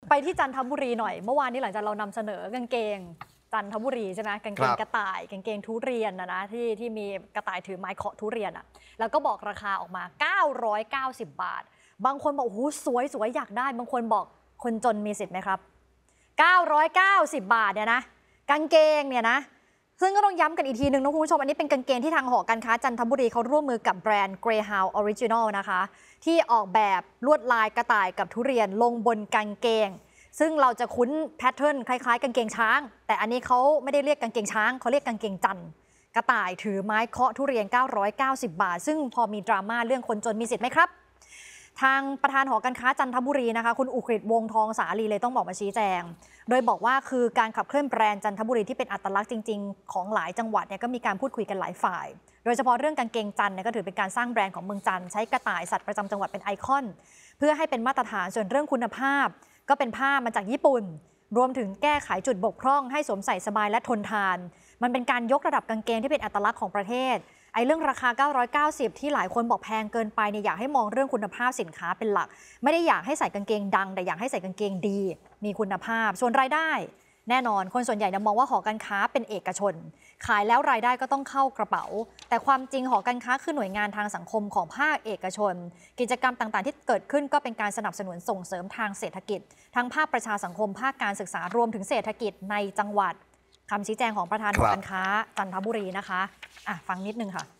ไปที่จันทบุรีหน่อยเมื่อวานนี้หลังจากเรานำเสนอกางเกงจันทบุรีใช่ไหมกางเกงกระต่ายกางเกงทุเรียนนะที่มีกระต่ายถือไม้เคาะทุเรียนแล้วก็บอกราคาออกมา990 บาทบางคนบอกโอ้โหสวยอยากได้บางคนบอกคนจนมีสิทธิ์ไหมครับ990 บาทเนี่ยนะกางเกงเนี่ยนะซึ่งก็ต้องย้ำกันอีกทีนึงนะคุณผู้ชมอันนี้เป็นกางเกงที่ทางหอการค้าจันทบุรีเขาร่วมมือกับแบรนด์ Greyhound Original นะคะที่ออกแบบลวดลายกระต่ายกับทุเรียนลงบนกางเกงซึ่งเราจะคุ้นแพทเทิร์นคล้ายๆกางเกงช้างแต่อันนี้เขาไม่ได้เรียกกางเกงช้างเขาเรียกกางเกงจันกระต่ายถือไม้เคาะทุเรียน990 บาทซึ่งพอมีดราม่าเรื่องคนจนมีสิทธิ์ไหมครับทางประธานหอการค้าจันทบุรีนะคะคุณอุกฤษวงศ์ทองสาลีเลยต้องบอกมาชี้แจงโดยบอกว่าคือการขับเคลื่อนแบรนด์จันทบุรีที่เป็นอัตลักษณ์จริงๆของหลายจังหวัดเนี่ยก็มีการพูดคุยกันหลายฝ่ายโดยเฉพาะเรื่องกางเกงจันเนี่ยก็ถือเป็นการสร้างแบรนด์ของเมืองจันทร์ใช้กระต่ายสัตว์ประจำจังหวัดเป็นไอคอนเพื่อให้เป็นมาตรฐานส่วนเรื่องคุณภาพก็เป็นผ้ามาจากญี่ปุ่นรวมถึงแก้ไขจุดบกพร่องให้สวมใส่สบายและทนทานมันเป็นการยกระดับกางเกงที่เป็นอัตลักษณ์ของประเทศเรื่องราคา990ที่หลายคนบอกแพงเกินไปเนี่ยอยากให้มองเรื่องคุณภาพสินค้าเป็นหลักไม่ได้อยากให้ใส่กางเกงดังแต่อยากให้ใส่กางเกงดีมีคุณภาพส่วนรายได้แน่นอนคนส่วนใหญ่มองว่าหอการค้าเป็นเอกชนขายแล้วรายได้ก็ต้องเข้ากระเป๋าแต่ความจริงหอการค้าคือหน่วยงานทางสังคมของภาคเอกชนกิจกรรมต่างๆที่เกิดขึ้นก็เป็นการสนับสนุนส่งเสริมทางเศรษฐกิจทั้งภาคประชาสังคมภาคการศึกษารวมถึงเศรษฐกิจในจังหวัดคำชี้แจงของประธานหอการค้าจันทบุรีนะคะฟังนิดนึงค่ะ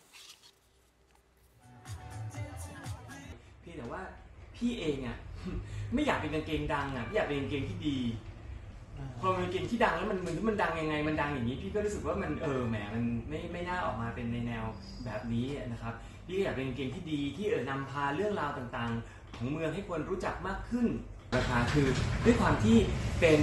แต่ว่าพี่เองไม่อยากเป็นกางเกงดังพี่อยากเป็นกางเกงที่ดีพอเป็นกางเกงที่ดังแล้วมันดังยังไงมันดังอย่างนี้พี่ก็รู้สึกว่ามันแหมมันไม่น่าออกมาเป็นในแนวแบบนี้นะครับพี่ก็อยากเป็นกางเกงที่ดีที่นำพาเรื่องราวต่างๆของเมืองให้คนรู้จักมากขึ้นราคาคือด้วยความที่เป็น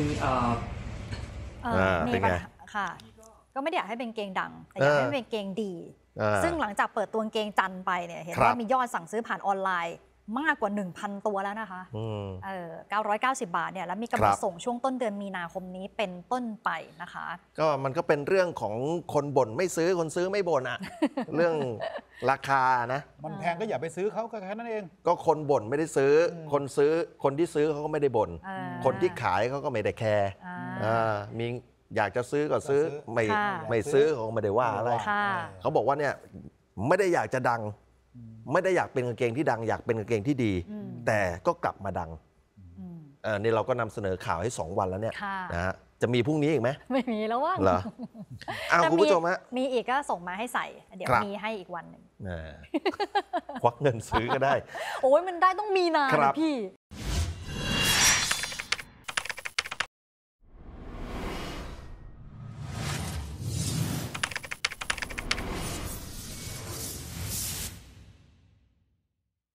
เป็นไงค่ะก็ไม่ได้อยากให้เป็นเกงดังแต่อยากให้เป็นเกงดีซึ่งหลังจากเปิดตัวเกงจันไปเนี่ยเห็นว่ามียอดสั่งซื้อผ่านออนไลน์มากกว่า 1,000 ตัวแล้วนะคะ990 บาทเนี่ยแล้วมีกำหนดส่งช่วงต้นเดือนมีนาคมนี้เป็นต้นไปนะคะก็มันก็เป็นเรื่องของคนบ่นไม่ซื้อคนซื้อไม่บ่นเรื่องราคานะมันแพงก็อย่าไปซื้อเขาแค่นั้นเองก็คนบ่นไม่ได้ซื้อคนที่ซื้อเขาก็ไม่ได้บ่นคนที่ขายเขาก็ไม่ได้แคร์มีอยากจะซื้อก็ซื้อไม่ซื้อเขาไม่ได้ว่าอะไรเขาบอกว่าเนี่ยไม่ได้อยากจะดังไม่ได้อยากเป็นกางเกงที่ดังอยากเป็นกางเกงที่ดีแต่ก็กลับมาดังนี่เราก็นำเสนอข่าวให้2 วันแล้วเนี่ยนะฮะจะมีพรุ่งนี้อีกไหมไม่มีแล้วว่าเหรอคุณผู้ชมฮะมีอีกก็ส่งมาให้ใส่เดี๋ยวมีให้อีกวันหนึ่งควักเงินซื้อก็ได้โอ้ยมันได้ต้องมีนาพี่